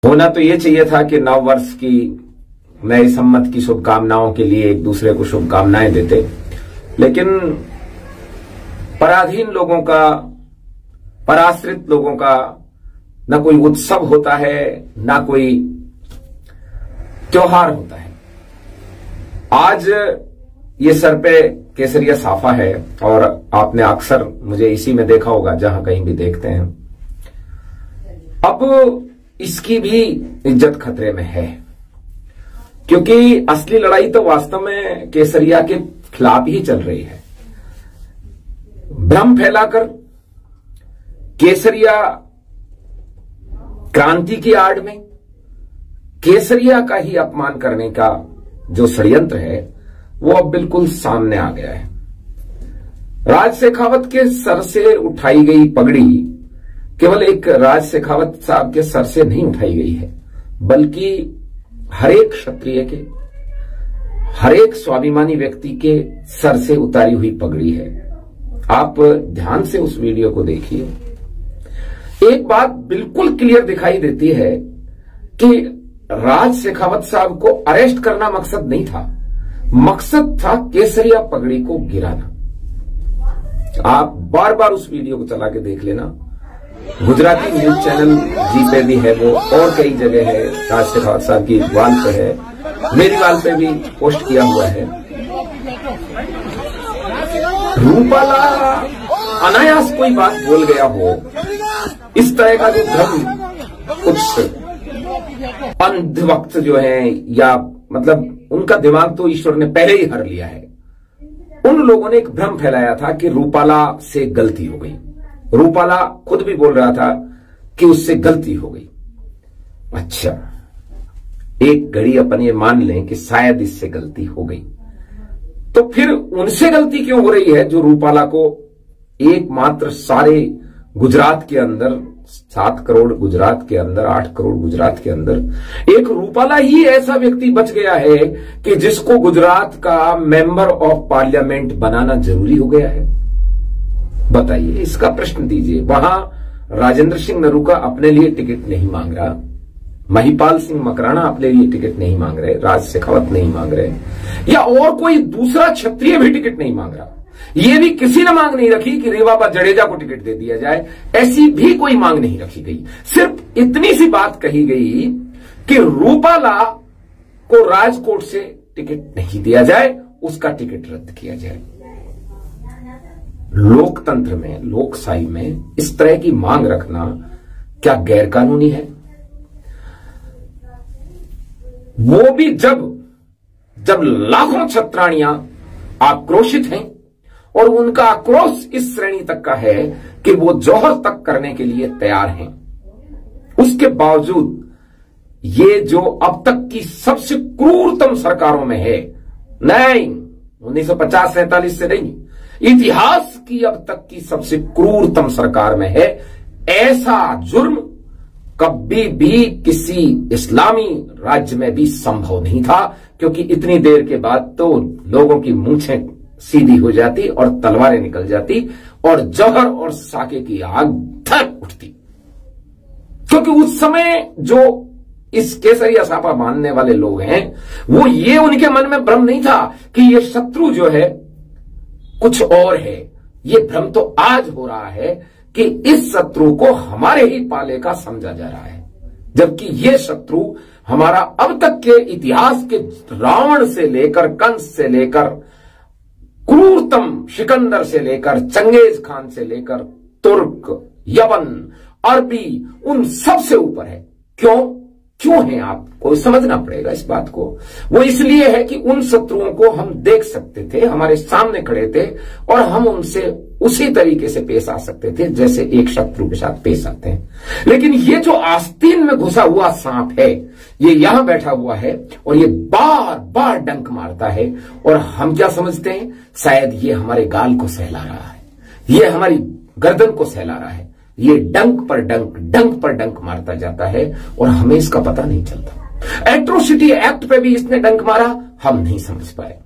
होना तो ये चाहिए था कि नव वर्ष की नए सम्मत की शुभकामनाओं के लिए एक दूसरे को शुभकामनाएं देते, लेकिन पराधीन लोगों का, पराश्रित लोगों का न कोई उत्सव होता है, न कोई त्योहार होता है। आज ये सर पे केसरिया साफा है और आपने अक्सर मुझे इसी में देखा होगा जहां कहीं भी देखते हैं। अब इसकी भी इज्जत खतरे में है, क्योंकि असली लड़ाई तो वास्तव में केसरिया के खिलाफ ही चल रही है। भ्रम फैलाकर केसरिया क्रांति की आड़ में केसरिया का ही अपमान करने का जो षड्यंत्र है वो अब बिल्कुल सामने आ गया है। राज शेखावत के सर से उठाई गई पगड़ी केवल एक राज शेखावत साहब के सर से नहीं उठाई गई है, बल्कि हर एक क्षत्रिय के, हर एक स्वाभिमानी व्यक्ति के सर से उतारी हुई पगड़ी है। आप ध्यान से उस वीडियो को देखिए। एक बात बिल्कुल क्लियर दिखाई देती है कि राज शेखावत साहब को अरेस्ट करना मकसद नहीं था, मकसद था केसरिया पगड़ी को गिराना। आप बार बार उस वीडियो को चला के देख लेना। गुजराती न्यूज चैनल जी पे भी है वो, और कई जगह है, राज शेखावत साहब की वाल पे है, मेरी वाल पे भी पोस्ट किया हुआ है। रूपाला अनायास कोई बात बोल गया हो, इस तरह का जो भ्रम कुछ अंधभक्त जो है, या मतलब उनका दिमाग तो ईश्वर ने पहले ही हर लिया है। उन लोगों ने एक भ्रम फैलाया था कि रूपाला से गलती हो गई। रूपाला खुद भी बोल रहा था कि उससे गलती हो गई। अच्छा, एक घड़ी अपन ये मान लें कि शायद इससे गलती हो गई, तो फिर उनसे गलती क्यों हो रही है जो रूपाला को एकमात्र सारे गुजरात के अंदर, 7 करोड़ गुजरात के अंदर, 8 करोड़ गुजरात के अंदर एक रूपाला ही ऐसा व्यक्ति बच गया है कि जिसको गुजरात का मेंबर ऑफ पार्लियामेंट बनाना जरूरी हो गया है। बताइए, इसका प्रश्न दीजिए। वहां राजेंद्र सिंह नरूका अपने लिए टिकट नहीं मांग रहा, महिपाल सिंह मकराना अपने लिए टिकट नहीं मांग रहे, राज शेखावत नहीं मांग रहे, या और कोई दूसरा क्षत्रिय भी टिकट नहीं मांग रहा। ये भी किसी ने मांग नहीं रखी कि रेवाबा जडेजा को टिकट दे दिया जाए, ऐसी भी कोई मांग नहीं रखी गई। सिर्फ इतनी सी बात कही गई कि रूपाला को राजकोट से टिकट नहीं दिया जाए, उसका टिकट रद्द किया जाए। लोकतंत्र में, लोकशाही में इस तरह की मांग रखना क्या गैर कानूनी है? वो भी जब लाखों छत्राणियां आक्रोशित हैं, और उनका आक्रोश इस श्रेणी तक का है कि वो जौहर तक करने के लिए तैयार हैं। उसके बावजूद ये जो अब तक की सबसे क्रूरतम सरकारों में है, नहीं 1950-47 से नहीं, इतिहास की अब तक की सबसे क्रूरतम सरकार में है, ऐसा जुर्म कभी भी किसी इस्लामी राज्य में भी संभव नहीं था। क्योंकि इतनी देर के बाद तो लोगों की मूंछें सीधी हो जाती और तलवारें निकल जाती और जौहर और साके की आग धक उठती। क्योंकि उस समय जो इस केसरिया साफा बांधने वाले लोग हैं, वो ये उनके मन में भ्रम नहीं था कि ये शत्रु जो है कुछ और है। ये भ्रम तो आज हो रहा है कि इस शत्रु को हमारे ही पाले का समझा जा रहा है, जबकि ये शत्रु हमारा अब तक के इतिहास के रावण से लेकर, कंस से लेकर, क्रूरतम सिकंदर से लेकर, चंगेज खान से लेकर, तुर्क, यवन, अरबी, उन सब से ऊपर है। क्यों है? आपको समझना पड़ेगा इस बात को। वो इसलिए है कि उन शत्रुओं को हम देख सकते थे, हमारे सामने खड़े थे, और हम उनसे उसी तरीके से पेश आ सकते थे जैसे एक शत्रु के साथ पेश आते हैं। लेकिन ये जो आस्तीन में घुसा हुआ सांप है, ये यहां बैठा हुआ है और ये बार बार डंक मारता है, और हम क्या समझते हैं? शायद ये हमारे गाल को सहला रहा है, ये हमारी गर्दन को सहला रहा है। ये डंक पर डंक मारता जाता है और हमें इसका पता नहीं चलता। एट्रोसिटी एक्ट पे भी इसने डंक मारा, हम नहीं समझ पाए।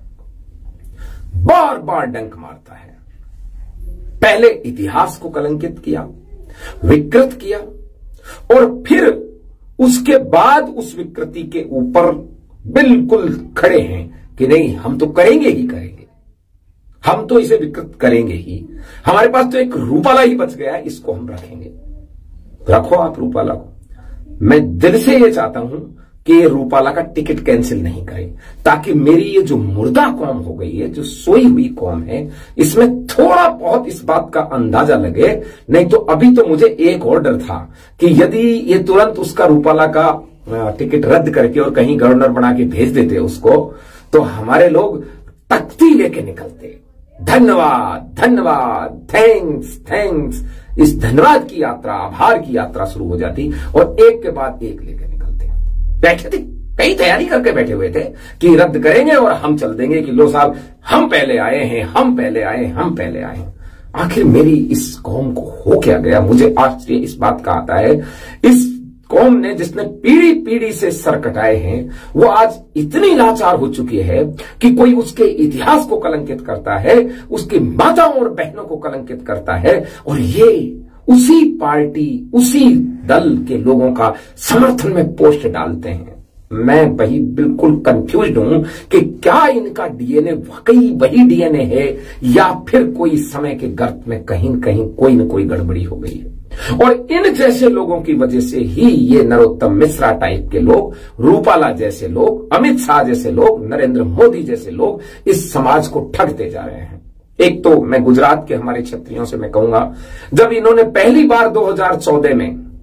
बार बार डंक मारता है। पहले इतिहास को कलंकित किया, विकृत किया, और फिर उसके बाद उस विकृति के ऊपर बिल्कुल खड़े हैं कि नहीं, हम तो करेंगे ही करेंगे, हम तो इसे विकृत करेंगे ही, हमारे पास तो एक रूपाला ही बच गया है, इसको हम रखेंगे। रखो आप रूपाला को। मैं दिल से ये चाहता हूं कि ये रूपाला का टिकट कैंसिल नहीं करें, ताकि मेरी ये जो मुर्दा कौम हो गई है, जो सोई हुई कौम है, इसमें थोड़ा बहुत इस बात का अंदाजा लगे। नहीं तो अभी तो मुझे एक ऑर्डर था कि यदि ये तुरंत उसका रूपाला का टिकट रद्द करके और कहीं गवर्नर बना के भेज देते उसको, तो हमारे लोग तख्ती लेके निकलते। धन्यवाद धन्यवाद, थैंक्स थैंक्स, इस धन्यवाद की यात्रा, आभार की यात्रा शुरू हो जाती और एक के बाद एक लेकर निकलते। बैठे थे, कई तैयारी करके बैठे हुए थे कि रद्द करेंगे और हम चल देंगे कि लो साहब हम पहले आए हैं, हम पहले आए, हम पहले आए हैं। आखिर मेरी इस कौम को हो क्या गया? मुझे आश्चर्य इस बात का आता है, इस कौम ने जिसने पीढ़ी पीढ़ी से सर कटाए हैं, वो आज इतनी लाचार हो चुकी है कि कोई उसके इतिहास को कलंकित करता है, उसकी माताओं और बहनों को कलंकित करता है, और ये उसी पार्टी, उसी दल के लोगों का समर्थन में पोस्ट डालते हैं। मैं वही बिल्कुल कंफ्यूज्ड हूं कि क्या इनका डीएनए वाकई वही डीएनए है या फिर कोई समय के गर्त में कहीं कहीं कोई न कोई गड़बड़ी हो गई है। और इन जैसे लोगों की वजह से ही ये नरोत्तम मिश्रा टाइप के लोग, रूपाला जैसे लोग, अमित शाह जैसे लोग, नरेंद्र मोदी जैसे लोग इस समाज को ठगते जा रहे हैं। एक तो मैं गुजरात के हमारे क्षत्रियों से मैं कहूंगा, जब इन्होंने पहली बार 2014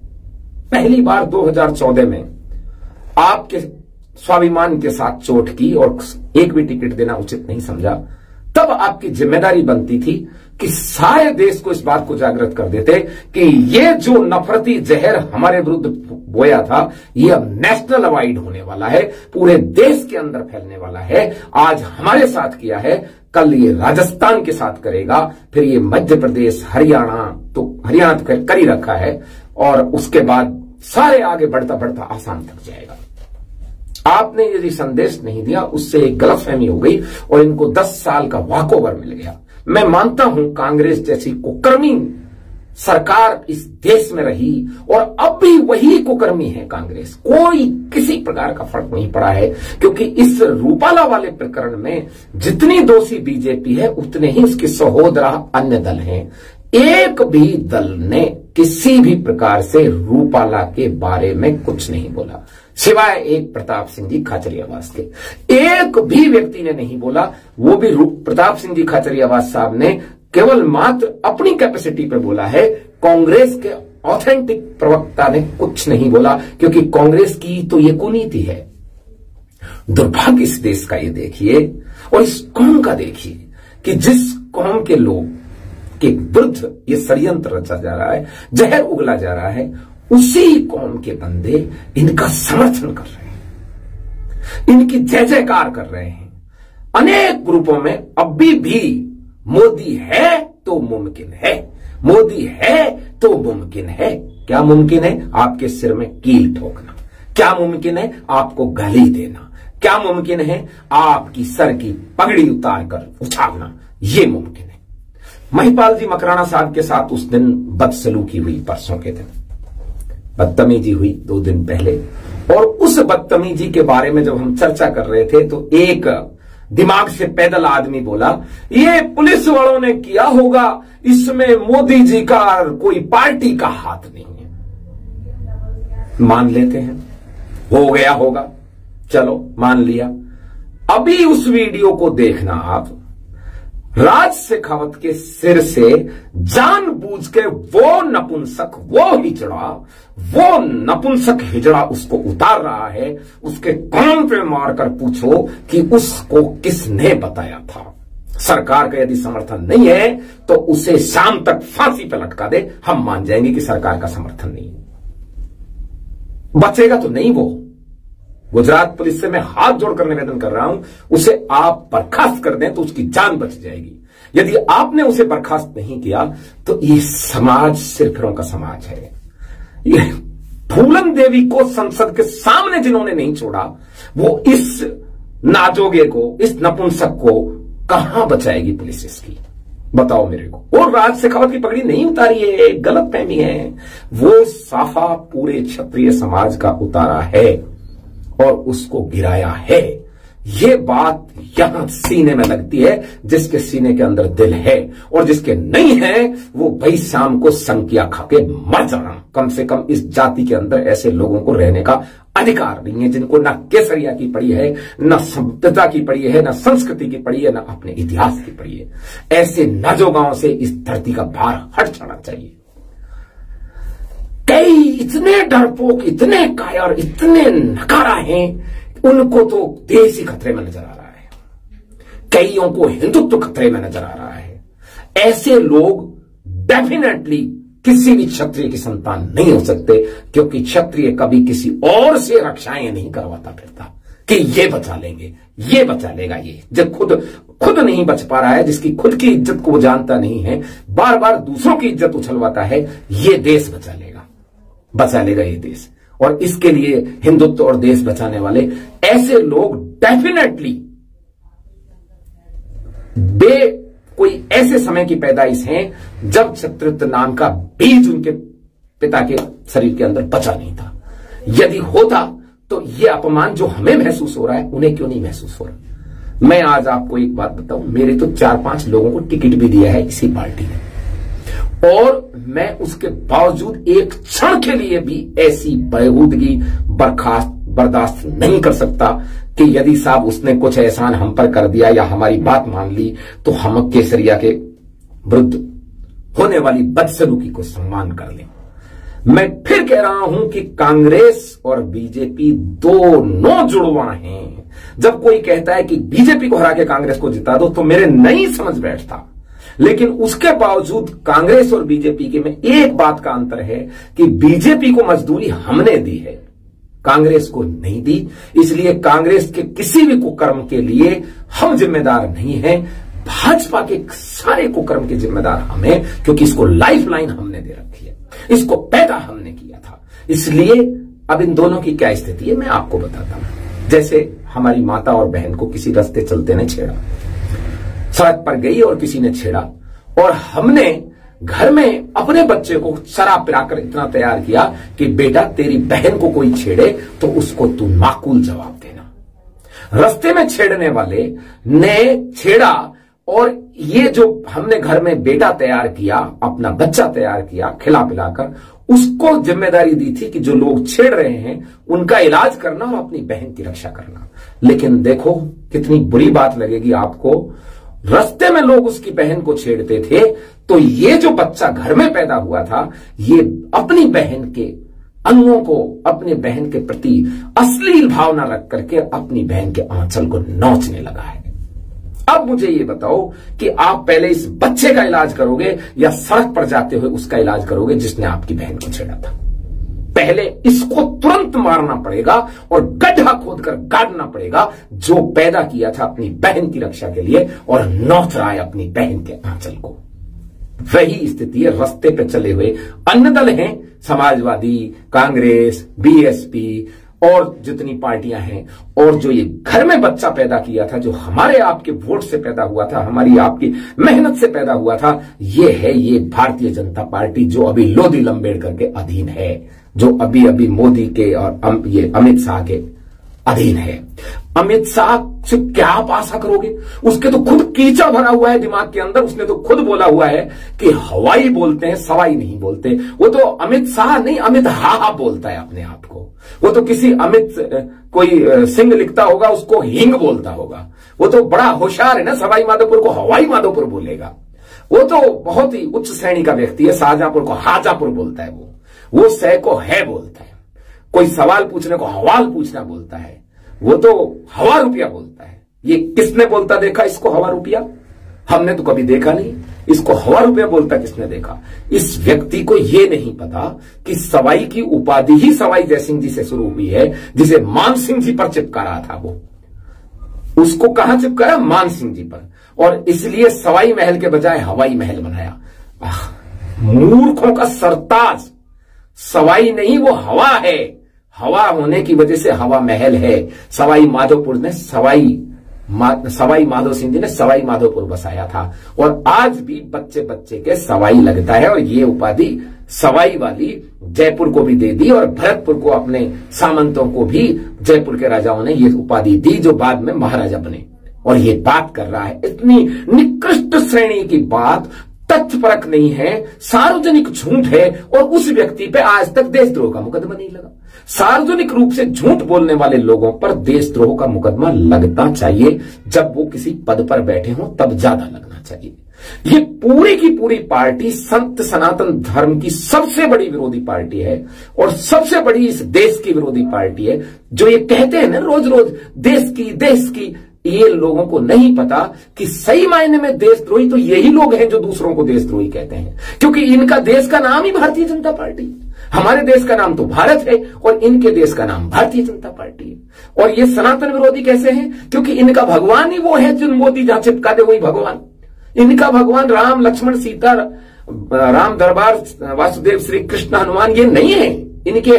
में आपके स्वाभिमान के साथ चोट की और एक भी टिकट देना उचित नहीं समझा, तब आपकी जिम्मेदारी बनती थी कि सारे देश को इस बात को जागृत कर देते कि ये जो नफरती जहर हमारे विरुद्ध बोया था, ये अब नेशनल अवाइड होने वाला है, पूरे देश के अंदर फैलने वाला है। आज हमारे साथ किया है, कल ये राजस्थान के साथ करेगा, फिर ये मध्य प्रदेश, हरियाणा तो कर ही रखा है, और उसके बाद सारे आगे बढ़ता बढ़ता आसाम तक जाएगा। आपने यदि संदेश नहीं दिया, उससे एक गलतफहमी हो गई और इनको 10 साल का वॉकओवर मिल गया। मैं मानता हूं कांग्रेस जैसी कुकर्मी सरकार इस देश में रही और अब भी वही कुकर्मी है कांग्रेस, कोई किसी प्रकार का फर्क नहीं पड़ा है, क्योंकि इस रूपाला वाले प्रकरण में जितनी दोषी बीजेपी है उतने ही उसके सहोदरा अन्य दल हैं। एक भी दल ने किसी भी प्रकार से रूपाला के बारे में कुछ नहीं बोला, सिवाय एक प्रताप सिंह जी खाचरियावास के। एक भी व्यक्ति ने नहीं बोला, वो भी प्रताप सिंह जी खाचरियावास साहब ने केवल मात्र अपनी कैपेसिटी पे बोला है। कांग्रेस के ऑथेंटिक प्रवक्ता ने कुछ नहीं बोला, क्योंकि कांग्रेस की तो ये कुनीति है। दुर्भाग्य इस देश का ये देखिए और इस कौम का देखिए कि जिस कौम के लोग के विरुद्ध ये षड्यंत्र रचा जा रहा है, जहर उगला जा रहा है, उसी कौम के बंदे इनका समर्थन कर रहे हैं, इनकी जय जयकार कर रहे हैं। अनेक ग्रुपों में अभी भी मोदी है तो मुमकिन है, मोदी है तो मुमकिन है। क्या मुमकिन है? आपके सिर में कील ठोकना। क्या मुमकिन है? आपको गाली देना। क्या मुमकिन है? आपकी सर की पगड़ी उतार कर उछालना। ये मुमकिन है। महिपाल जी मकराना साहब के साथ उस दिन बदसलूकी हुई, परसों के दिन बदतमीजी हुई 2 दिन पहले, और उस बदतमीजी के बारे में जब हम चर्चा कर रहे थे तो एक दिमाग से पैदल आदमी बोला, ये पुलिस वालों ने किया होगा, इसमें मोदी जी का कोई पार्टी का हाथ नहीं है। मान लेते हैं, हो गया होगा, चलो मान लिया। अभी उस वीडियो को देखना आप, राज शेखावत के सिर से जानबूझ के वो नपुंसक, वो नपुंसक हिजड़ा उसको उतार रहा है। उसके कान पे मारकर पूछो कि उसको किसने बताया था। सरकार का यदि समर्थन नहीं है तो उसे शाम तक फांसी पे लटका दे, हम मान जाएंगे कि सरकार का समर्थन नहीं है। बचेगा तो नहीं वो। गुजरात पुलिस से मैं हाथ जोड़कर निवेदन कर रहा हूं, उसे आप बर्खास्त कर दें तो उसकी जान बच जाएगी। यदि आपने उसे बर्खास्त नहीं किया तो ये समाज सिरफिरों का समाज है। ये फूलन देवी को संसद के सामने जिन्होंने नहीं छोड़ा, वो इस नाजोगे को, इस नपुंसक को कहां बचाएगी पुलिस इसकी? बताओ मेरे को। और राज शेखावत की पगड़ी नहीं उतारी है, गलत फहमी है। वो साफा पूरे क्षत्रिय समाज का उतारा है और उसको गिराया है। ये बात यहां सीने में लगती है, जिसके सीने के अंदर दिल है, और जिसके नहीं है वो भाई शाम को संकिया खा के मर जाना। कम से कम इस जाति के अंदर ऐसे लोगों को रहने का अधिकार नहीं है, जिनको ना केसरिया की पड़ी है, ना सभ्यता की पड़ी है, ना संस्कृति की पड़ी है, ना अपने इतिहास की पड़ी है। ऐसे नाजोगांव से इस धरती का भार हट जाना चाहिए। कई इतने डरपोक, इतने कायर, इतने नकारा हैं, उनको तो देश ही खतरे में नजर आ रहा है, कईयों को हिंदुत्व खतरे में नजर आ रहा है। ऐसे लोग डेफिनेटली किसी भी क्षत्रिय की संतान नहीं हो सकते, क्योंकि क्षत्रिय कभी किसी और से रक्षाएं नहीं करवाता फिरता कि ये बचा लेंगे, ये बचा लेगा। ये जब खुद नहीं बच पा रहा है, जिसकी खुद की इज्जत को वो जानता नहीं है, बार बार दूसरों की इज्जत उछलवाता है, ये देश बचा लेगा ये देश। और इसके लिए हिंदुत्व और देश बचाने वाले ऐसे लोग डेफिनेटली कोई ऐसे समय की पैदाइश हैं जब क्षत्रित्व नाम का बीज उनके पिता के शरीर के अंदर बचा नहीं था। यदि होता तो ये अपमान जो हमें महसूस हो रहा है, उन्हें क्यों नहीं महसूस हो रहा। मैं आज आपको एक बात बताऊं, मेरे तो 4-5 लोगों को टिकट भी दिया है इसी पार्टी ने, और मैं उसके बावजूद एक क्षण के लिए भी ऐसी बेहूदगी बर्दाश्त नहीं कर सकता कि यदि साहब उसने कुछ एहसान हम पर कर दिया या हमारी बात मान ली तो हम केसरिया के विरुद्ध होने वाली बदसलूकी को सम्मान कर लें। मैं फिर कह रहा हूं कि कांग्रेस और बीजेपी दोनों जुड़वा हैं। जब कोई कहता है कि बीजेपी को हरा के कांग्रेस को जिता दो तो मेरे नहीं समझ बैठता, लेकिन उसके बावजूद कांग्रेस और बीजेपी के में एक बात का अंतर है कि बीजेपी को मजदूरी हमने दी है, कांग्रेस को नहीं दी। इसलिए कांग्रेस के किसी भी कुकर्म के लिए हम जिम्मेदार नहीं हैं, भाजपा के सारे कुकर्म के जिम्मेदार हम हैं, क्योंकि इसको लाइफलाइन हमने दे रखी है, इसको पैदा हमने किया था। इसलिए अब इन दोनों की क्या स्थिति है मैं आपको बताता हूं। जैसे हमारी माता और बहन को किसी रास्ते चलते ने छेड़ा, सड़क पर गई और किसी ने छेड़ा, और हमने घर में अपने बच्चे को शराब पिलाकर इतना तैयार किया कि बेटा तेरी बहन को कोई छेड़े तो उसको तू माकूल जवाब देना। रास्ते में छेड़ने वाले ने छेड़ा, और ये जो हमने घर में बेटा तैयार किया, अपना बच्चा तैयार किया खिला पिलाकर, उसको जिम्मेदारी दी थी कि जो लोग छेड़ रहे हैं उनका इलाज करना और अपनी बहन की रक्षा करना। लेकिन देखो कितनी बुरी बात लगेगी आपको, रास्ते में लोग उसकी बहन को छेड़ते थे तो ये जो बच्चा घर में पैदा हुआ था ये अपनी बहन के अंगों को, अपने बहन के प्रति अश्लील भावना रख करके अपनी बहन के आंचल को नोचने लगा है। अब मुझे ये बताओ कि आप पहले इस बच्चे का इलाज करोगे या सड़क पर जाते हुए उसका इलाज करोगे जिसने आपकी बहन को छेड़ा था। पहले इसको तुरंत मारना पड़ेगा और गड्ढा खोदकर गाड़ना पड़ेगा जो पैदा किया था अपनी बहन की रक्षा के लिए और नोच रहा है अपनी बहन के आंचल को। वही स्थिति है रास्ते पे चले हुए अन्य दल हैं, समाजवादी, कांग्रेस, बीएसपी और जितनी पार्टियां हैं, और जो ये घर में बच्चा पैदा किया था, जो हमारे आपके वोट से पैदा हुआ था, हमारी आपकी मेहनत से पैदा हुआ था, ये है ये भारतीय जनता पार्टी जो अभी लोधी लंबेडकर के अधीन है, जो अभी अभी मोदी के और ये अमित शाह के अधीन है। अमित शाह से क्या आप आशा करोगे? उसके तो खुद कीचड़ भरा हुआ है दिमाग के अंदर। उसने तो खुद बोला हुआ है कि हवाई बोलते हैं, सवाई नहीं बोलते। वो तो अमित शाह नहीं, अमित हा बोलता है अपने आप को। वो तो किसी अमित कोई सिंह लिखता होगा उसको हिंग बोलता होगा। वो तो बड़ा होशियार है ना, सवाई माधोपुर को हवाई माधोपुर बोलेगा। वो तो बहुत ही उच्च श्रेणी का व्यक्ति है। शाहजहांपुर को हाजापुर बोलता है, वो सह को है बोलता है। कोई सवाल पूछने को हवाल पूछना बोलता है, वो तो हवा रुपया बोलता है। ये किसने बोलता देखा इसको हवा रुपया? हमने तो कभी देखा नहीं। इसको हवा रुपया बोलता किसने देखा? इस व्यक्ति को ये नहीं पता कि सवाई की उपाधि ही सवाई जयसिंह जी से शुरू हुई है, जिसे मान सिंह जी पर चिपका रहा था। वो उसको कहां चिपकाया? मान सिंह जी पर, और इसलिए सवाई महल के बजाय हवाई महल बनाया। मूर्खों का सरताज। सवाई नहीं, वो हवा है। हवा होने की वजह से हवा महल है। सवाई माधोपुर ने सवाई सवाई माधो सिंह जी ने सवाई माधोपुर बसाया था और आज भी बच्चे बच्चे के सवाई लगता है। और ये उपाधि सवाई वाली जयपुर को भी दे दी और भरतपुर को अपने सामंतों को भी जयपुर के राजाओं ने ये उपाधि दी जो बाद में महाराजा बने। और ये बात कर रहा है, इतनी निकृष्ट श्रेणी की बात, तथ्यपरक नहीं है, सार्वजनिक झूठ है और उस व्यक्ति पे आज तक देशद्रोह का मुकदमा नहीं लगा। सार्वजनिक रूप से झूठ बोलने वाले लोगों पर देशद्रोह का मुकदमा लगना चाहिए, जब वो किसी पद पर बैठे हों तब ज्यादा लगना चाहिए। ये पूरी की पूरी पार्टी संत सनातन धर्म की सबसे बड़ी विरोधी पार्टी है और सबसे बड़ी इस देश की विरोधी पार्टी है। जो ये कहते हैं ना रोज रोज देश की, ये लोगों को नहीं पता कि सही मायने में देशद्रोही तो यही लोग हैं जो दूसरों को देशद्रोही कहते हैं, क्योंकि इनका देश का नाम ही भारतीय जनता पार्टी है। हमारे देश का नाम तो भारत है और इनके देश का नाम भारतीय जनता पार्टी है। और ये सनातन विरोधी कैसे हैं? क्योंकि इनका भगवान ही वो है जो मोदी जहां चिपका दे वही भगवान। इनका भगवान राम लक्ष्मण सीता, राम दरबार वासुदेव श्री कृष्ण हनुमान ये नहीं है। इनके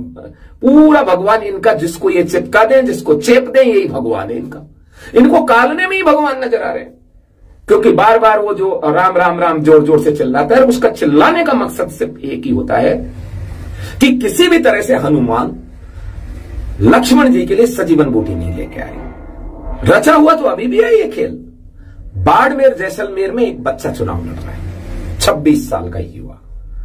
पूरा भगवान इनका जिसको ये चिपका दें, जिसको चेप दें, यही भगवान है इनका। इनको कालने में ही भगवान नजर आ रहे हैं, क्योंकि बार बार वो जो राम राम राम जोर जोर से चिल्लाता है, उसका चिल्लाने का मकसद सिर्फ एक ही होता है कि किसी भी तरह से हनुमान लक्ष्मण जी के लिए सजीवन बूटी नहीं लेके आए। रचा हुआ तो अभी भी है ये खेल। बाड़मेर जैसलमेर में एक बच्चा चुनाव लड़ रहा है, 26 साल का युवा,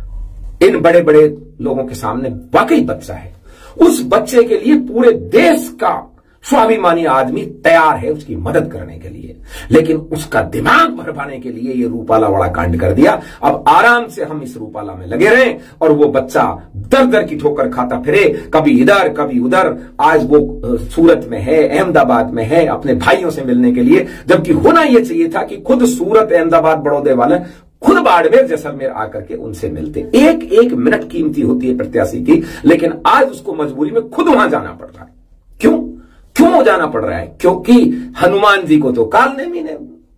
इन बड़े बड़े लोगों के सामने वाकई बच्चा है। उस बच्चे के लिए पूरे देश का स्वाभिमानी आदमी तैयार है उसकी मदद करने के लिए, लेकिन उसका दिमाग भरवाने के लिए ये रूपाला वाला कांड कर दिया। अब आराम से हम इस रूपाला में लगे रहें और वो बच्चा दर दर की ठोकर खाता फिरे, कभी इधर कभी उधर। आज वो सूरत में है, अहमदाबाद में है अपने भाइयों से मिलने के लिए, जबकि होना यह चाहिए था कि खुद सूरत, अहमदाबाद, बड़ौदे वाले खुद बाड़मेर जैसलमेर आकर के उनसे मिलते। एक एक मिनट कीमती होती है प्रत्याशी की, लेकिन आज उसको मजबूरी में खुद वहां जाना पड़ रहा है। क्यों जाना पड़ रहा है? क्योंकि हनुमान जी को तो कालनेमी ने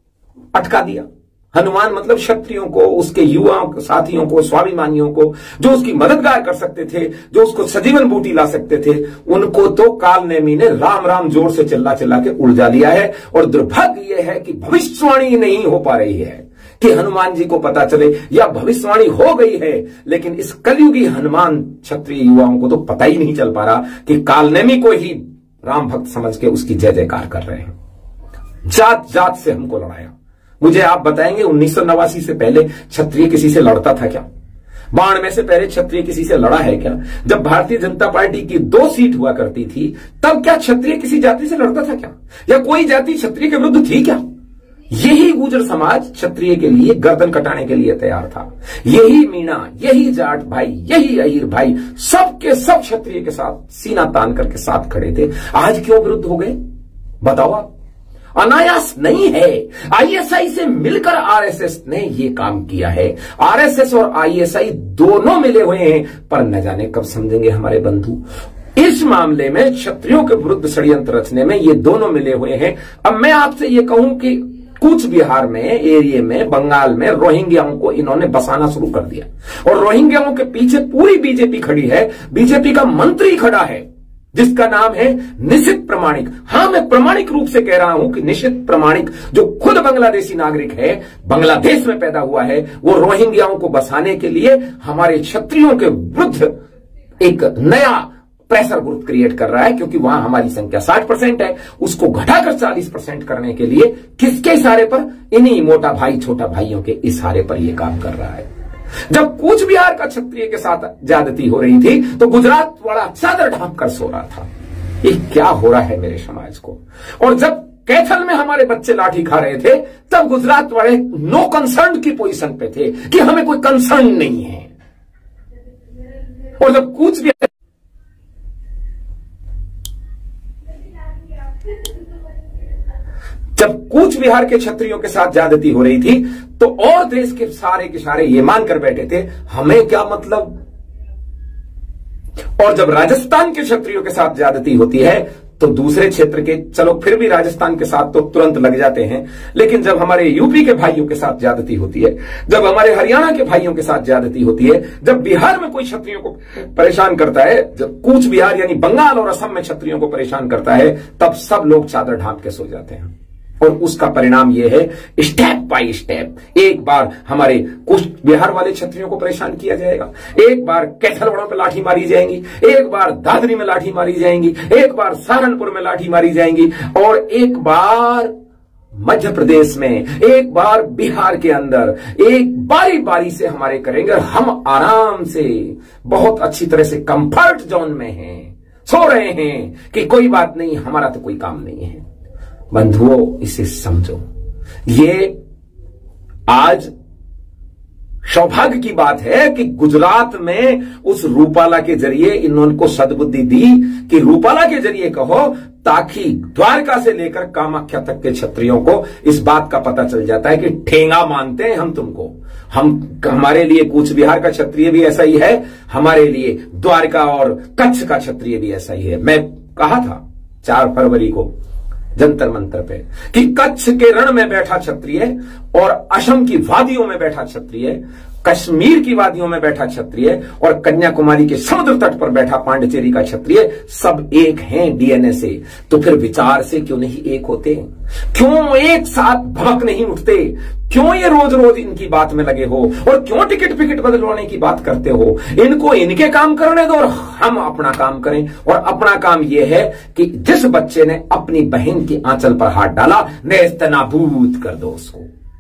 अटका दिया। हनुमान मतलब क्षत्रियों को, उसके युवाओं साथियों को, स्वाभिमानियों को, जो उसकी मददगार कर सकते थे, जो उसको सजीवन बूटी ला सकते थे, उनको तो कालनेमी ने राम राम जोर से चिल्ला चिल्ला के उलझा लिया है। और दुर्भाग्य यह है कि भविष्यवाणी नहीं हो पा रही है कि हनुमान जी को पता चले, या भविष्यवाणी हो गई है लेकिन इस कलयुगी हनुमान क्षत्रिय युवाओं को तो पता ही नहीं चल पा रहा कि कालनेमी को ही राम भक्त समझ के उसकी जय जयकार कर रहे हैं। जात जात से हमको लड़ाया। मुझे आप बताएंगे 1989 से पहले क्षत्रिय किसी से लड़ता था क्या? 92 से पहले क्षत्रिय किसी से लड़ा है क्या? जब भारतीय जनता पार्टी की 2 सीट हुआ करती थी तब क्या क्षत्रिय किसी जाति से लड़ता था क्या? या कोई जाति क्षत्रिय के विरुद्ध थी क्या? यही गुर्जर समाज क्षत्रिय के लिए गर्दन कटाने के लिए तैयार था। यही मीणा, यही जाट भाई, यही अहीर भाई, सब के सब क्षत्रिय के साथ सीना तान करके साथ खड़े थे। आज क्यों विरुद्ध हो गए? बताओ आप। अनायास नहीं है, आईएसआई से मिलकर आरएसएस ने यह काम किया है। आरएसएस और आईएसआई दोनों मिले हुए हैं, पर न जाने कब समझेंगे हमारे बंधु। इस मामले में क्षत्रियों के विरुद्ध षड्यंत्र रचने में ये दोनों मिले हुए हैं। अब मैं आपसे ये कहूं कि कूच बिहार में, एरिया में, बंगाल में रोहिंग्याओं को इन्होंने बसाना शुरू कर दिया और रोहिंग्याओं के पीछे पूरी बीजेपी खड़ी है। बीजेपी का मंत्री खड़ा है जिसका नाम है निशित प्रमाणिक। हां, मैं प्रमाणिक रूप से कह रहा हूं कि निशित प्रमाणिक जो खुद बांग्लादेशी नागरिक है, बांग्लादेश में पैदा हुआ है, वो रोहिंग्याओं को बसाने के लिए हमारे क्षत्रियों के विरुद्ध एक नया प्रेशर ग्रुप क्रिएट कर रहा है, क्योंकि वहां हमारी संख्या 60% है। उसको घटाकर 40% करने के लिए किसके इशारे पर? इन्हीं मोटा भाई छोटा भाइयों के इशारे पर यह काम कर रहा है। जब कूच बिहार का क्षत्रिय के साथ ज्यादती हो रही थी तो गुजरात वाला चादर ढांप कर सो रहा था। ये क्या हो रहा है मेरे समाज को? और जब कैथल में हमारे बच्चे लाठी खा रहे थे तब गुजरात वाले नो कंसर्न की पोजीशन पे थे कि हमें कोई कंसर्न नहीं है। और जब कूच बिहार के क्षत्रियों के साथ ज्यादती हो रही थी तो और देश के सारे ये मानकर बैठे थे हमें क्या मतलब। और जब राजस्थान के क्षत्रियों के साथ ज्यादती होती है तो दूसरे क्षेत्र के चलो फिर भी राजस्थान के साथ तो तुरंत लग जाते हैं, लेकिन जब हमारे यूपी के भाइयों के साथ ज्यादती होती है, जब हमारे हरियाणा के भाइयों के साथ ज्यादती होती है, जब बिहार में कोई क्षत्रियों को परेशान करता है, जब कूच बिहार यानी बंगाल और असम में क्षत्रियों को परेशान करता है, तब सब लोग चादर ढांप के सो जाते हैं। और उसका परिणाम यह है, स्टेप बाय स्टेप एक बार हमारे कुछ बिहार वाले क्षत्रियों को परेशान किया जाएगा, एक बार कैथलवाड़ों पे लाठी मारी जाएंगी, एक बार दादरी में लाठी मारी जाएंगी, एक बार सहारनपुर में लाठी मारी जाएंगी, और एक बार मध्य प्रदेश में, एक बार बिहार के अंदर, एक बारी बारी से हमारे करेंगे। हम आराम से बहुत अच्छी तरह से कंफर्ट जोन में हैं, सो रहे हैं कि कोई बात नहीं, हमारा तो कोई काम नहीं है। बंधुओं, इसे समझो, ये आज सौभाग्य की बात है कि गुजरात में उस रूपाला के जरिए इन्होंने सद्बुद्धि दी कि रूपाला के जरिए कहो, ताकि द्वारका से लेकर कामाख्या तक के क्षत्रियों को इस बात का पता चल जाता है कि ठेंगा मानते हैं हम तुमको। हमारे लिए कूच बिहार का क्षत्रिय भी ऐसा ही है, हमारे लिए द्वारका और कच्छ का क्षत्रिय भी ऐसा ही है। मैं कहा था 4 फरवरी को जंतर मंतर पे कि कच्छ के रण में बैठा क्षत्रिय और असम की वादियों में बैठा क्षत्रिय, कश्मीर की वादियों में बैठा क्षत्रिय और कन्याकुमारी के समुद्र तट पर बैठा पांडिचेरी का क्षत्रिय सब एक हैं डीएनए से। तो फिर विचार से क्यों नहीं एक होते? क्यों एक साथ भड़क नहीं उठते? क्यों ये रोज रोज इनकी बात में लगे हो और क्यों टिकट पिकट बदलवाने की बात करते हो? इनको इनके काम करने दो और हम अपना काम करें। और अपना काम यह है कि जिस बच्चे ने अपनी बहन की आंचल पर हाथ डाला, नेस्तनाबूद कर दो, उसको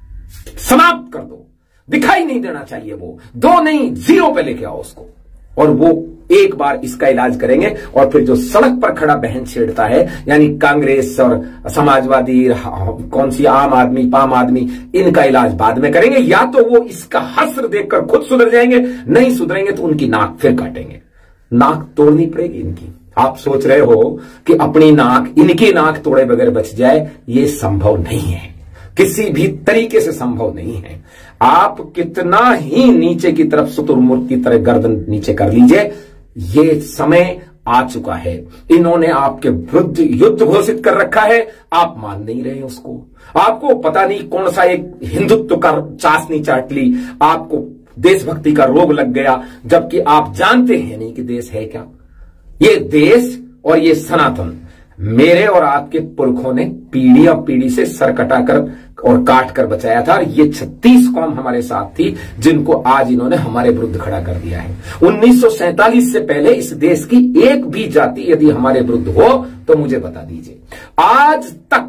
समाप्त कर दो, दिखाई नहीं देना चाहिए। वो 2 नहीं 0 पे लेके आओ उसको। और वो एक बार इसका इलाज करेंगे और फिर जो सड़क पर खड़ा बहन छेड़ता है, यानी कांग्रेस और समाजवादी, कौन सी आम आदमी, पाम आदमी, इनका इलाज बाद में करेंगे। या तो वो इसका हस्र देखकर खुद सुधर जाएंगे, नहीं सुधरेंगे तो उनकी नाक फिर काटेंगे। नाक तोड़नी पड़ेगी इनकी। आप सोच रहे हो कि अपनी नाक, इनकी नाक तोड़े बगैर बच जाए, ये संभव नहीं है, किसी भी तरीके से संभव नहीं है। आप कितना ही नीचे की तरफ शुतुरमुर्ग की तरह गर्दन नीचे कर लीजिए, ये समय आ चुका है। इन्होंने आपके विरुद्ध युद्ध घोषित कर रखा है, आप मान नहीं रहे उसको। आपको पता नहीं कौन सा एक हिंदुत्व का चाशनी चाट ली, आपको देशभक्ति का रोग लग गया, जबकि आप जानते हैं नहीं कि देश है क्या। ये देश और ये सनातन मेरे और आपके पुरखों ने पीढ़ी और पीढ़ी से सर कटाकर और काट कर बचाया था। और ये 36 कौम हमारे साथ थी जिनको आज इन्होंने हमारे विरुद्ध खड़ा कर दिया है। 1947 से पहले इस देश की एक भी जाति यदि हमारे विरुद्ध हो तो मुझे बता दीजिए। आज तक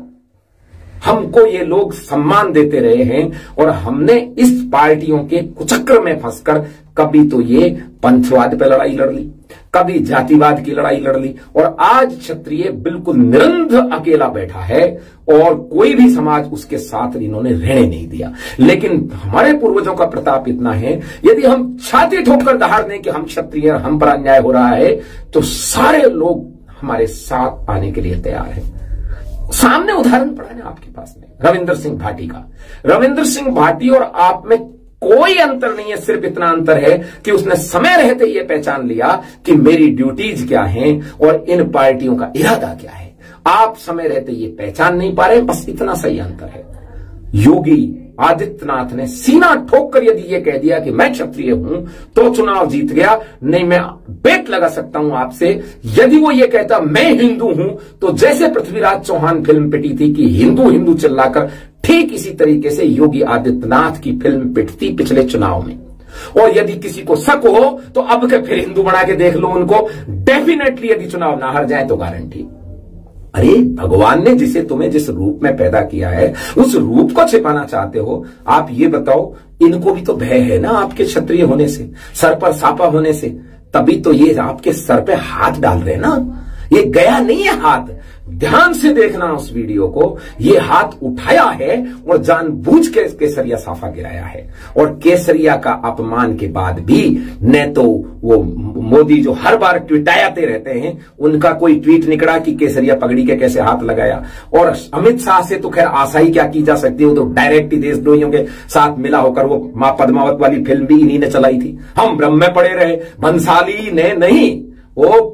हमको ये लोग सम्मान देते रहे हैं और हमने इस पार्टियों के कुचक्र में फंसकर कभी तो ये पंथवाद पे लड़ाई लड़ ली, कभी जातिवाद की लड़ाई लड़ ली, और आज क्षत्रिय बिल्कुल निरंतर अकेला बैठा है और कोई भी समाज उसके साथ इन्होंने रहने नहीं दिया। लेकिन हमारे पूर्वजों का प्रताप इतना है, यदि हम छाती ठोककर दहाड़ दें कि हम क्षत्रिय, हम पर अन्याय हो रहा है, तो सारे लोग हमारे साथ आने के लिए तैयार हैं। सामने उदाहरण पड़ा है आपके पास में रविंद्र सिंह भाटी का। रविंद्र सिंह भाटी और आप में कोई अंतर नहीं है, सिर्फ इतना अंतर है कि उसने समय रहते ये पहचान लिया कि मेरी ड्यूटीज क्या हैं और इन पार्टियों का इरादा क्या है। आप समय रहते ये पहचान नहीं पा रहे, बस इतना सही अंतर है। योगी आदित्यनाथ ने सीना ठोक कर यदि ये कह दिया कि मैं क्षत्रिय हूं तो चुनाव जीत गया। नहीं, मैं बेट लगा सकता हूं आपसे, यदि वो ये कहता मैं हिंदू हूं तो जैसे पृथ्वीराज चौहान फिल्म पिटी थी कि हिंदू हिंदू चिल्लाकर, ठीक इसी तरीके से योगी आदित्यनाथ की फिल्म पिटती पिछले चुनाव में। और यदि किसी को शक हो तो अब के फिर हिंदू बना के देख लो उनको, डेफिनेटली यदि चुनाव ना हार जाए तो गारंटी। अरे भगवान ने जिसे तुम्हें जिस रूप में पैदा किया है उस रूप को छिपाना चाहते हो। आप ये बताओ, इनको भी तो भय है ना आपके क्षत्रिय होने से, सर पर सापा होने से, तभी तो ये आपके सर पे हाथ डाल रहे हैं ना। ये गया नहीं है हाथ, ध्यान से देखना उस वीडियो को। ये हाथ उठाया है और जानबूझ के केसरिया साफा गिराया है। और केसरिया का अपमान के बाद भी न तो वो मोदी जो हर बार ट्वीटाते रहते हैं उनका कोई ट्वीट निकला कि केसरिया पगड़ी के कैसे हाथ लगाया। और अमित शाह से तो खैर आशा ही क्या की जा सकती है, वो तो डायरेक्ट ही देशद्रोहियों के साथ मिला होकर वो मां पद्मावत वाली फिल्म भी इन्हीं ने चलाई थी। हम भ्रम में पड़े रहे, भंसाली ने नहीं, वो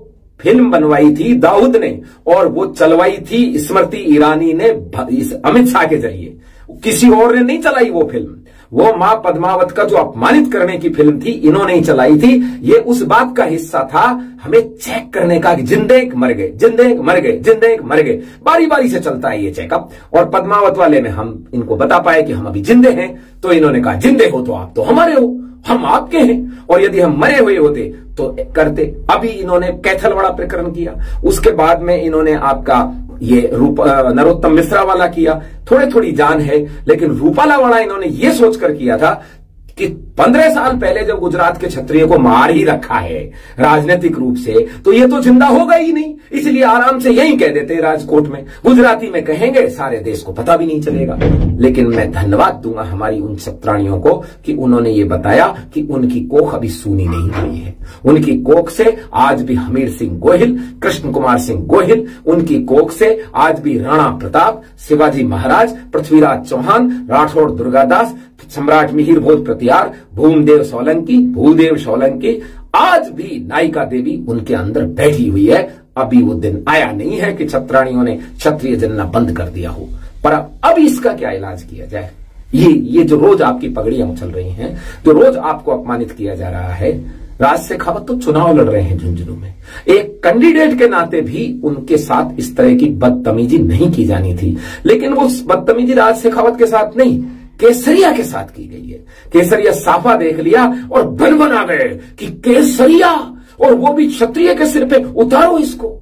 फिल्म बनवाई थी दाऊद ने, और वो चलवाई थी स्मृति ईरानी ने अमित शाह के जरिए, किसी और ने नहीं चलाई वो फिल्म। वो मां पद्मावत का जो अपमानित करने की फिल्म थी, इन्होंने ही चलाई थी। ये उस बात का हिस्सा था, हमें चेक करने का कि जिंदे मर गए, जिंदे मर गए, जिंदे मर गए, बारी बारी से चलता है ये चेकअप। और पद्मावत वाले में हम इनको बता पाए कि हम अभी जिंदे हैं, तो इन्होंने कहा जिंदे हो तो आप तो हमारे हो, हम आपके हैं, और यदि हम मरे हुए होते तो करते। अभी इन्होंने कैथलवाड़ा प्रकरण किया, उसके बाद में इन्होंने आपका ये नरोत्तम मिश्रा वाला किया। थोड़ी थोड़ी जान है, लेकिन रूपाला वाला इन्होंने ये सोचकर किया था कि 15 साल पहले जब गुजरात के क्षत्रिय को मार ही रखा है राजनीतिक रूप से, तो ये तो जिंदा होगा ही नहीं, इसलिए आराम से यही कह देते राजकोट में, गुजराती में कहेंगे, सारे देश को पता भी नहीं चलेगा। लेकिन मैं धन्यवाद दूंगा हमारी उन क्षत्राणियों को कि उन्होंने ये बताया कि उनकी कोख अभी सूनी नहीं हुई है। उनकी कोख से आज भी हमीर सिंह गोहिल, कृष्ण कुमार सिंह गोहिल, उनकी कोख से आज भी राणा प्रताप, शिवाजी महाराज, पृथ्वीराज चौहान, राठौड़ दुर्गादास, सम्राट मिहिर भोज प्रतिहार, भूमदेव सोलंकी, भूदेव सोलंकी, आज भी नायिका देवी उनके अंदर बैठी हुई है। अभी वो दिन आया नहीं है कि क्षत्राणियों ने क्षत्रिय जनना बंद कर दिया हो, पर अब इसका क्या इलाज किया जाए? ये जो रोज आपकी पगड़ियां उछल रही हैं, जो रोज आपको अपमानित किया जा रहा है। राज शेखावत तो चुनाव लड़ रहे हैं झुंझुनू में, एक कैंडिडेट के नाते भी उनके साथ इस तरह की बदतमीजी नहीं की जानी थी, लेकिन वो बदतमीजी राज शेखावत के साथ नहीं, केसरिया के साथ की गई है। केसरिया साफा देख लिया और बन आ गए कि केसरिया, और वो भी क्षत्रिय के सिर पे, उतारो इसको।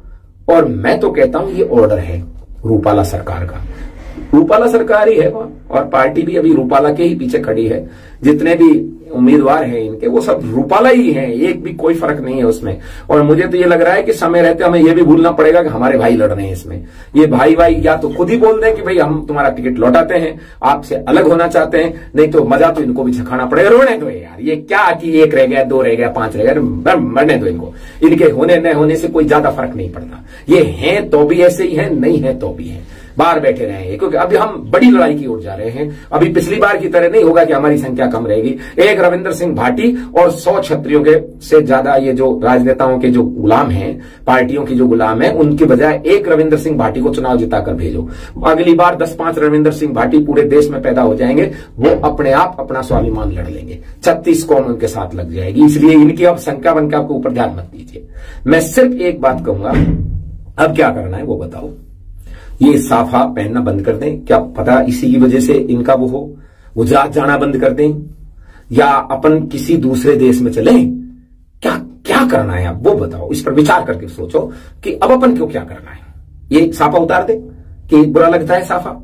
और मैं तो कहता हूं ये ऑर्डर है रूपाला सरकार का, रूपाला सरकार ही है वहां, और पार्टी भी अभी रूपाला के ही पीछे खड़ी है। जितने भी उम्मीदवार हैं इनके, वो सब रूपाला ही हैं, एक भी कोई फर्क नहीं है उसमें। और मुझे तो ये लग रहा है कि समय रहते हमें ये भी भूलना पड़ेगा कि हमारे भाई लड़ रहे हैं इसमें। ये भाई या तो खुद ही बोल दें कि भाई हम तुम्हारा टिकट लौटाते हैं, आपसे अलग होना चाहते हैं, नहीं तो मजा तो इनको भी चखाना पड़ेगा। रोने दो यार, ये क्या कि 1 रह गया, 2 रह गया, 5 रह गया, मरने दो इनको। इनके होने न होने से कोई ज्यादा फर्क नहीं पड़ता। ये हैं तो भी ऐसे ही हैं, नहीं है तो भी है, बाहर बैठे रहे, क्योंकि अभी हम बड़ी लड़ाई की ओर जा रहे हैं। अभी पिछली बार की तरह नहीं होगा कि हमारी संख्या कम रहेगी। एक रविंद्र सिंह भाटी और 100 क्षत्रियों के से ज्यादा ये जो राजनेताओं के जो गुलाम हैं, पार्टियों की जो गुलाम है, उनकी बजाय एक रविंद्र सिंह भाटी को चुनाव जिताकर भेजो। अगली बार 10-5 रविंद्र सिंह भाटी पूरे देश में पैदा हो जाएंगे, वो अपने आप अपना स्वाभिमान लड़ लेंगे, 36 कौम उनके साथ लग जाएगी। इसलिए इनकी अब संख्या बनकर आपको ऊपर ध्यान मत दीजिए। मैं सिर्फ एक बात कहूंगा, अब क्या करना है वो बताओ। ये साफा पहनना बंद कर दें, क्या पता इसी की वजह से इनका वो हो, गुजरात जाना बंद कर दें, या अपन किसी दूसरे देश में चलें, क्या करना है अब वो बताओ। इस पर विचार करके सोचो कि अब अपन क्यों क्या करना है। ये साफा उतार दे कि बुरा लगता है साफा,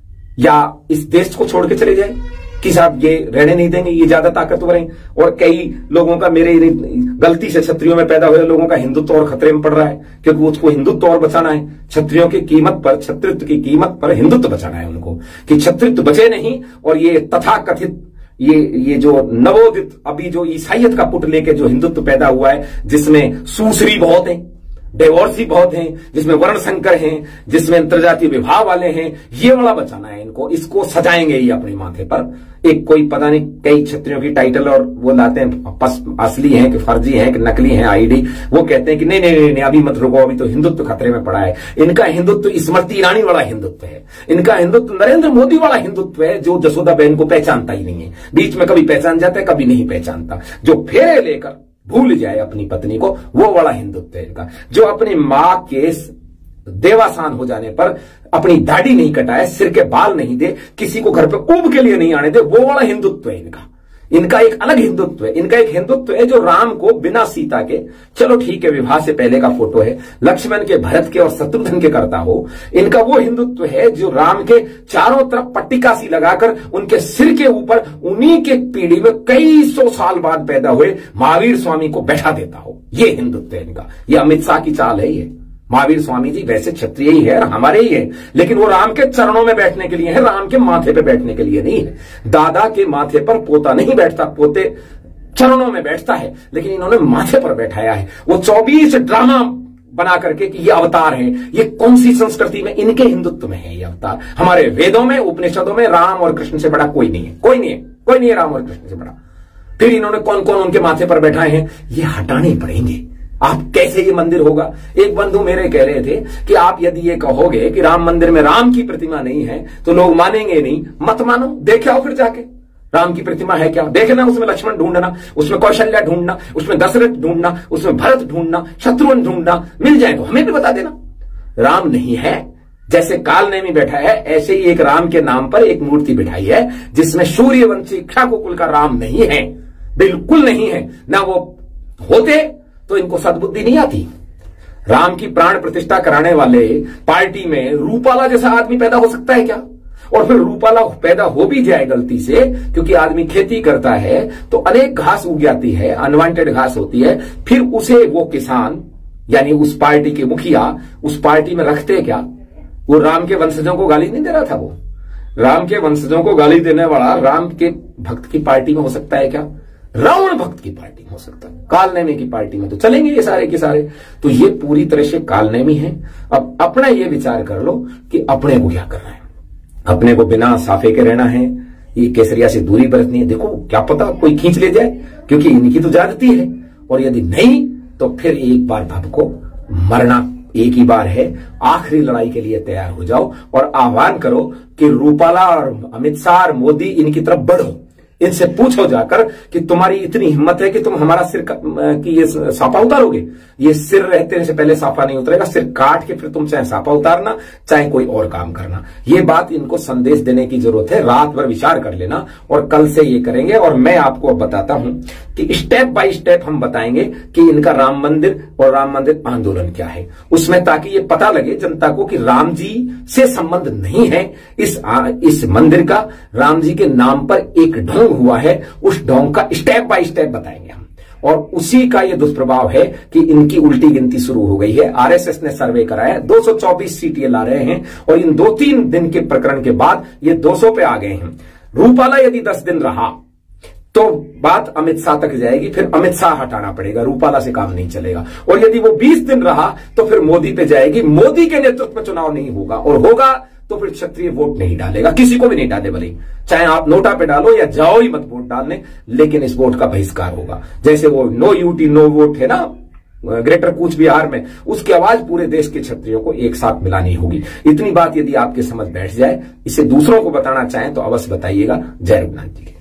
या इस देश को छोड़ के चले जाए कि साहब ये रहने नहीं देंगे, ये ज्यादा ताकतवर हैं। और कई लोगों का, मेरे गलती से क्षत्रियों में पैदा हुए लोगों का हिंदुत्व और खतरे में पड़ रहा है, क्योंकि उसको हिंदुत्व और बचाना है। क्षत्रियों की कीमत पर, क्षत्रित्व की कीमत पर हिंदुत्व बचाना है उनको, कि क्षत्रित्व बचे नहीं। और ये तथाकथित ये जो नवोदित अभी जो ईसाइयत का पुट लेके जो हिंदुत्व पैदा हुआ है, जिसमें सूसरी बहुत है, डिवोर्सी बहुत हैं, जिसमें वर्ण संकर हैं, जिसमें अंतरजातीय विवाह वाले हैं, ये वाला बचाना है इनको। इसको सजाएंगे ये अपने माथे पर। एक कोई पता नहीं कई क्षत्रियों की टाइटल और वो लाते हैं, असली हैं कि फर्जी हैं कि नकली हैं आईडी। वो कहते हैं कि नहीं नहीं नहीं, अभी मत रुको, अभी तो हिंदुत्व खतरे में पड़ा है। इनका हिंदुत्व स्मृति ईरानी वाला हिंदुत्व है, इनका हिंदुत्व नरेंद्र मोदी वाला हिंदुत्व है, जो जसोदा बहन को पहचानता ही नहीं है। बीच में कभी पहचान जाता है, कभी नहीं पहचानता। जो फेरे लेकर भूल जाए अपनी पत्नी को, वो वाला हिंदुत्व है इनका। जो अपनी मां के देवासान हो जाने पर अपनी दाढ़ी नहीं कटाए, सिर के बाल नहीं दे, किसी को घर पे ऊब के लिए नहीं आने दे, वो वाला हिंदुत्व है इनका। इनका एक अलग हिंदुत्व है। इनका एक हिंदुत्व है जो राम को बिना सीता के, चलो ठीक है विवाह से पहले का फोटो है, लक्ष्मण के, भरत के और शत्रुघ्न के करता हो। इनका वो हिंदुत्व है जो राम के चारों तरफ पट्टिका सी लगाकर उनके सिर के ऊपर उन्हीं के पीढ़ी में कई 100 साल बाद पैदा हुए महावीर स्वामी को बैठा देता हो। ये हिंदुत्व है इनका। ये अमित शाह की चाल है। ये महावीर स्वामी जी वैसे क्षत्रिय ही है और हमारे ही है, लेकिन वो राम के चरणों में बैठने के लिए है, राम के माथे पे बैठने के लिए नहीं है। दादा के माथे पर पोता नहीं बैठता, पोते चरणों में बैठता है, लेकिन इन्होंने माथे पर बैठाया है। वो 24 ड्रामा बना करके कि ये अवतार है। ये कौन सी संस्कृति में? इनके हिंदुत्व में है ये अवतार। हमारे वेदों में, उपनिषदों में राम और कृष्ण से बड़ा कोई नहीं है, कोई नहीं है, कोई नहीं है राम और कृष्ण से बड़ा। फिर इन्होंने कौन कौन उनके माथे पर बैठाए हैं, ये हटाने पड़ेंगे। आप कैसे ये मंदिर होगा? एक बंधु मेरे कह रहे थे कि आप यदि ये कहोगे कि राम मंदिर में राम की प्रतिमा नहीं है तो लोग मानेंगे नहीं। मत मानो, देखे आओ फिर जाके राम की प्रतिमा है क्या, देखना। उसमें लक्ष्मण ढूंढना, उसमें कौशल्या ढूंढना, उसमें दशरथ ढूंढना, उसमें भरत ढूंढना, शत्रुघ्न ढूंढना, मिल जाए तो हमें भी बता देना। राम नहीं है, जैसे कालनेमी बैठा है ऐसे ही एक राम के नाम पर एक मूर्ति बिठाई है जिसमें सूर्यवंशी इक्ष्वाकुकुल का राम नहीं है, बिल्कुल नहीं है। ना वो होते तो इनको सद्बुद्धि नहीं आती। राम की प्राण प्रतिष्ठा कराने वाले पार्टी में रूपाला जैसा आदमी पैदा हो सकता है क्या? और फिर रूपाला पैदा हो भी जाए गलती से, क्योंकि आदमी खेती करता है तो अनेक घास उग जाती है, अनवांटेड घास होती है, फिर उसे वो किसान यानी उस पार्टी के मुखिया उस पार्टी में रखते क्या? वो राम के वंशजों को गाली नहीं दे रहा था। वो राम के वंशजों को गाली देने वाला राम के भक्त की पार्टी में हो सकता है क्या? रावण भक्त की पार्टी में हो सकता है। कालनेमी की पार्टी में तो चलेंगे ये सारे के सारे। तो ये पूरी तरह से कालनेमी है। अब अपना ये विचार कर लो कि अपने को क्या करना है। अपने को बिना साफे के रहना है, ये केसरिया से दूरी बरतनी है। देखो क्या पता कोई खींच ले जाए, क्योंकि इनकी तो ज्यादती है। और यदि नहीं तो फिर एक बार भब को मरना एक ही बार है। आखिरी लड़ाई के लिए तैयार हो जाओ और आह्वान करो कि रूपाला और अमित शाह और मोदी इनकी तरफ बढ़ो। इनसे पूछो जाकर कि तुम्हारी इतनी हिम्मत है कि तुम हमारा सिर की ये साफा उतारोगे? ये सिर रहते से पहले साफा नहीं उतरेगा। सिर काट के फिर तुम चाहे साफा उतारना चाहे कोई और काम करना। ये बात इनको संदेश देने की जरूरत है। रात भर विचार कर लेना और कल से ये करेंगे। और मैं आपको अब बताता हूं कि स्टेप बाय स्टेप हम बताएंगे कि इनका राम मंदिर और राम मंदिर आंदोलन क्या है उसमें, ताकि ये पता लगे जनता को कि राम जी से संबंध नहीं है इस मंदिर का। राम जी के नाम पर एक ढोंग हुआ है, उस ढोंग का स्टेप बाय स्टेप बताएंगे हम। और उसी का ये दुष्प्रभाव है कि इनकी उल्टी गिनती शुरू हो गई है। आरएसएस ने सर्वे कराया, 224 सीट ये ला रहे हैं और इन 2-3 दिन के प्रकरण के बाद ये 200 पे आ गए हैं। रूपाला यदि 10 दिन रहा तो बात अमित शाह तक जाएगी, फिर अमित शाह हटाना पड़ेगा, रूपाला से काम नहीं चलेगा। और यदि वो 20 दिन रहा तो फिर मोदी पे जाएगी। मोदी के नेतृत्व में चुनाव नहीं होगा, और होगा तो फिर क्षत्रिय वोट नहीं डालेगा, किसी को भी नहीं डाले, भले चाहे आप नोटा पे डालो या जाओ ही मत वोट डालने, लेकिन इस वोट का बहिष्कार होगा। जैसे वो नो यूटी नो वोट है ना ग्रेटर कूच बिहार में, उसकी आवाज पूरे देश के क्षत्रियों को एक साथ मिलानी होगी। इतनी बात यदि आपके समझ बैठ जाए, इसे दूसरों को बताना चाहें तो अवश्य बताइएगा। जय रघुनाथ जी की।